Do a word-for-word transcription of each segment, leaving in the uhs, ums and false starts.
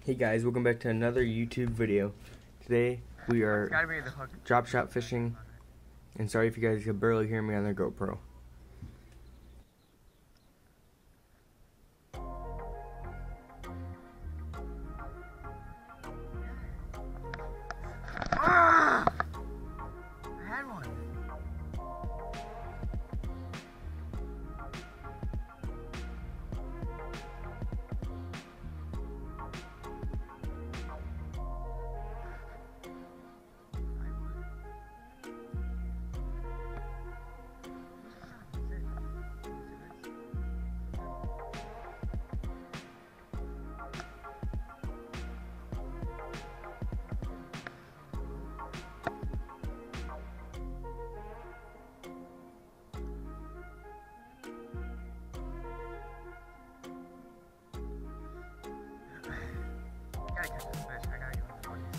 Hey guys, welcome back to another YouTube video. Today we are drop shot fishing, and sorry if you guys can barely hear me on the GoPro. Ah! I had one. I gotta catch this fish. I gotta get this one.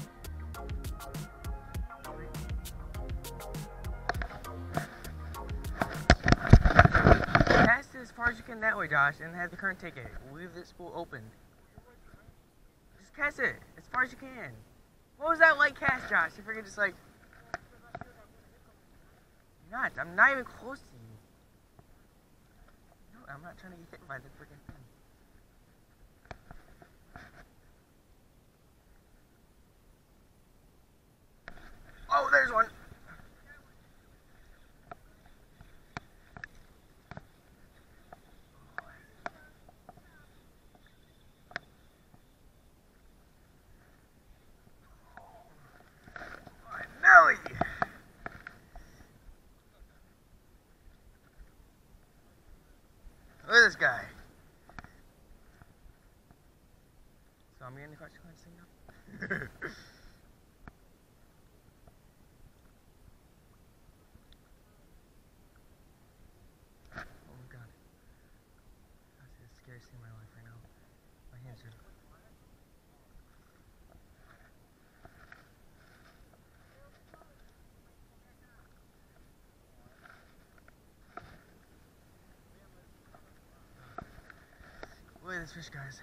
Cast it as far as you can that way, Josh, and have the current take it. Leave this spool open. Just cast it as far as you can. What was that light cast, Josh? If you're just like... You're not. I'm not even close to you. No, I'm not trying to get hit by the freaking thing. Oh, there's one. My belly. Look at this guy. So I'm getting the question now. Scariest thing in my life right now. My hands are... Look at this fish, guys.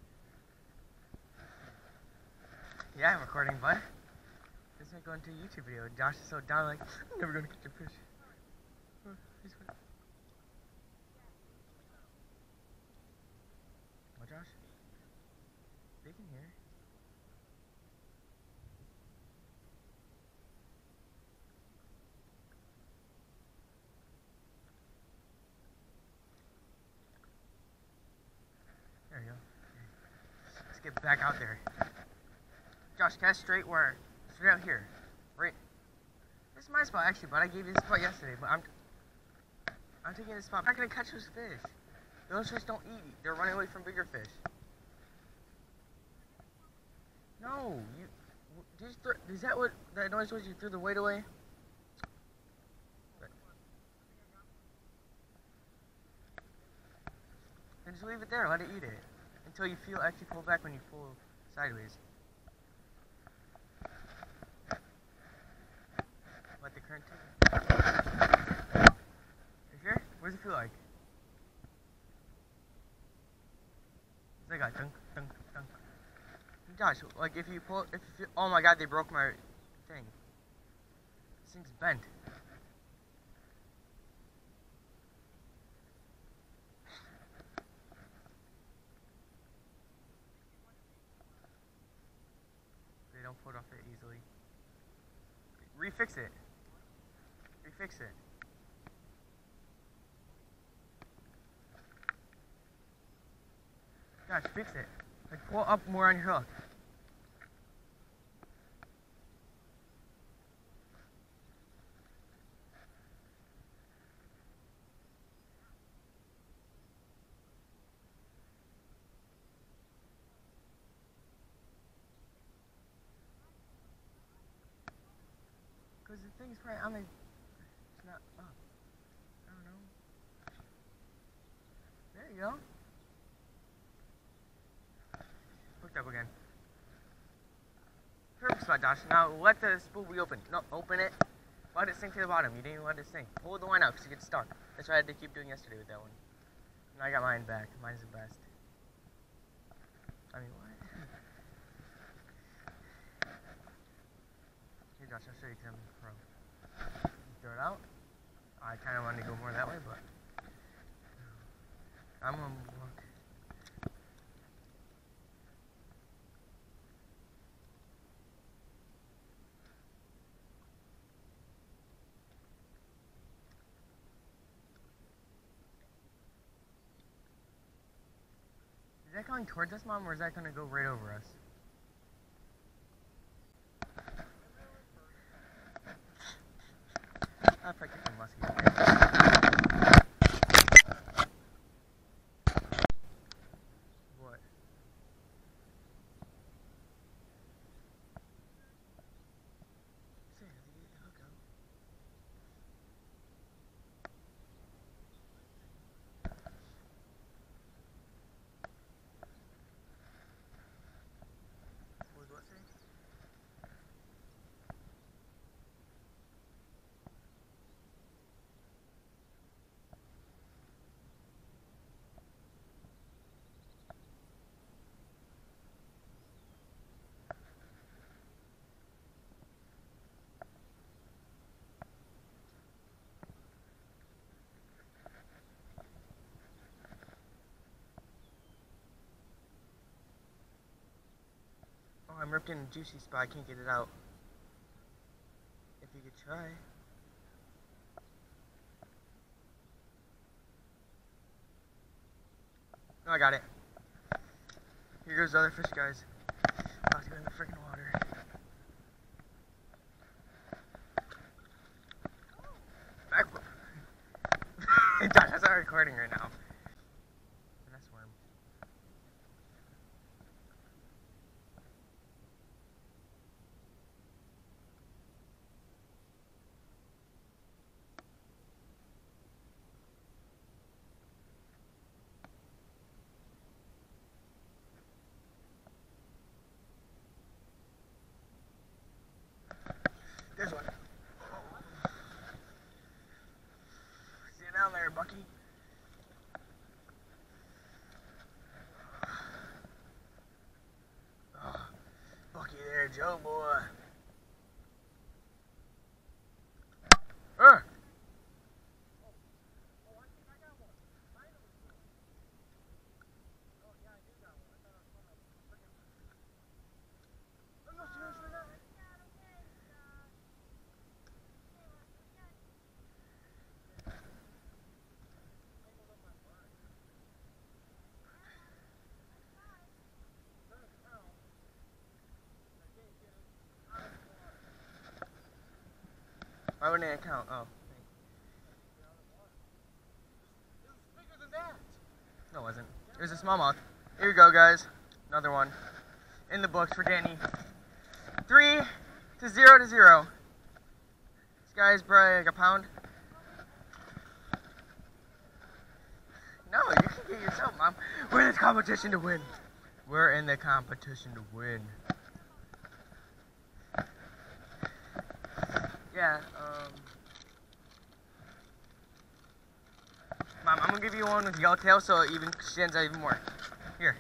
Yeah, I'm recording, bud. This might go into a YouTube video. Josh is so down, like, I'm never gonna catch a fish. Oh, he's fine. What, Josh? They can hear. There you go. Let's get back out there. Josh, cast straight where? Straight out here. Right. This is my spot, actually, but I gave you this spot yesterday, but I'm... I'm taking this spot. I'm not gonna catch those fish. Those fish don't eat. They're running away from bigger fish. No, you. Just is that what that noise was? You threw the weight away? Then just leave it there. Let it eat it until you feel actually pull back when you pull sideways. Let the current take it. You sure? What does it feel like? It's like a dunk, dunk, dunk. Josh, like if you pull, if you, oh my God, they broke my thing. This thing's bent. They don't pull it off it easily. Refix it. Refix it. Josh, fix it. Like pull up more on your hook. Because the thing's probably on the... It's not up. I don't know. There you go. Hooked up again. Perfect spot, Josh. Now let the spool be open. No, open it. Let it sink to the bottom. You didn't even let it sink. Pull the line out because you get stuck. That's what I had to keep doing yesterday with that one. And I got mine back. Mine's the best. I mean, what? Josh, I'll show you something from. Throw it out. I kind of wanted to go more that way, but I'm gonna walk. Is that going towards us, Mom, or is that gonna go right over us? I'll probably get some musky. What? Say, did you get the hook out? What was what say? I'm ripped in a juicy spot, I can't get it out. If you could try. No, I got it. Here goes the other fish, guys. About to go in the freaking water. Back. Josh, that's not recording right now. That's worm. There's one. See you down there, Bucky. Oh, Bucky there, Joe boy. Uh. Why wouldn't it count? Oh. It was bigger than that. No, it wasn't. It was a smallmouth. Here we go, guys. Another one. In the books for Danny. Three to zero to zero. This guy's probably like a pound. No, you can get yourself, Mom. We're in this competition to win. We're in the competition to win. Yeah, um... Mom, I'm gonna give you one with yellow tail so it even stands out even more. Here.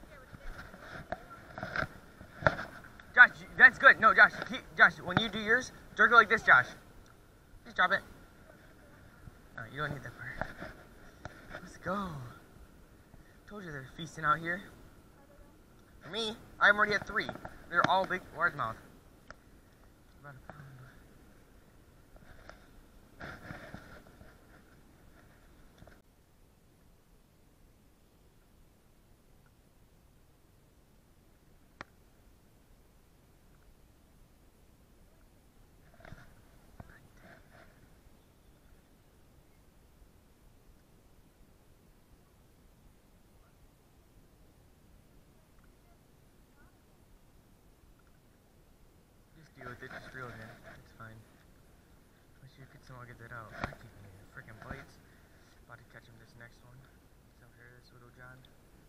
Josh, that's good. No, Josh, keep, Josh, when you do yours, jerk it like this, Josh. Just drop it. No, you don't need that part. Let's go. Told you they're feasting out here. For me, I'm already at three. They're all big largemouth. About a pound. Deal with it, just reel it in. It's fine. Wish you could somehow get that out. I keep getting freaking bites. About to catch him this next one. So here this little John.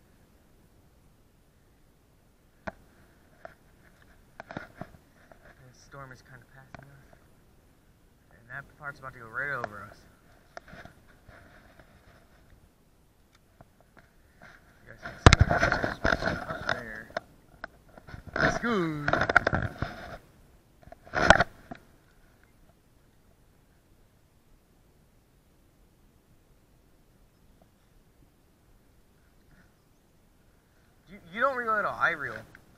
The storm is kind of passing us. And that part's about to go right over us. You guys can see it. Up there. Let's go. little. I reel.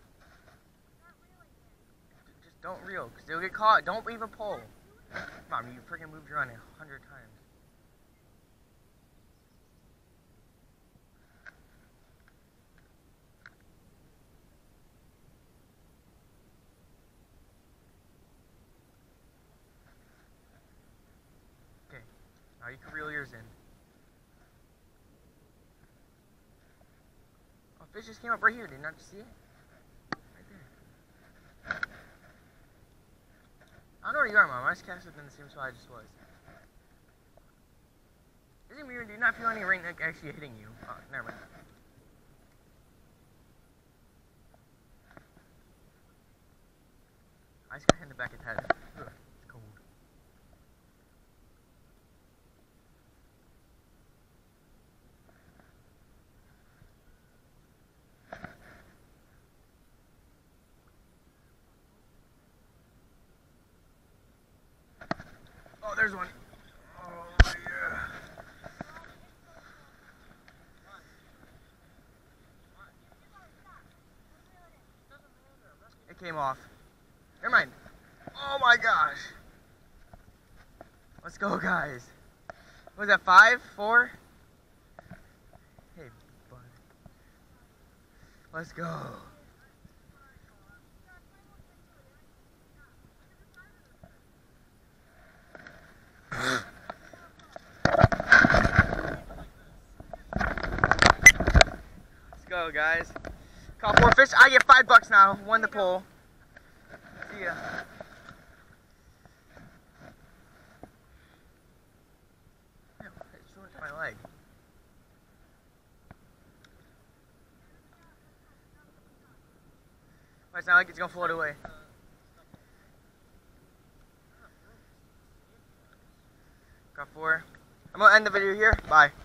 Just don't reel, because they'll get caught. Don't leave a pole. Mom, you freaking moved your on a hundred times. Okay, now you can reel yours in. Oh, fish just came up right here. Did you not see it? Right there. I don't know where you are, Mom. I just cast it in the same spot I just was. Is it weird? Do you not feel any rain like actually hitting you? Oh, never mind. I just got hit in the back of the head. Ugh, it's cold. Oh, there's one. Oh, yeah. It came off. Never mind. Oh my gosh. Let's go, guys. What was that, five? Four? Hey, bud. Let's go. Let's go, guys. Caught four fish. I get five bucks now. Won the poll. See ya. Ew, it just went to my leg. Well, it's not like it's gonna float away. Got four. I'm gonna end the video here. Bye.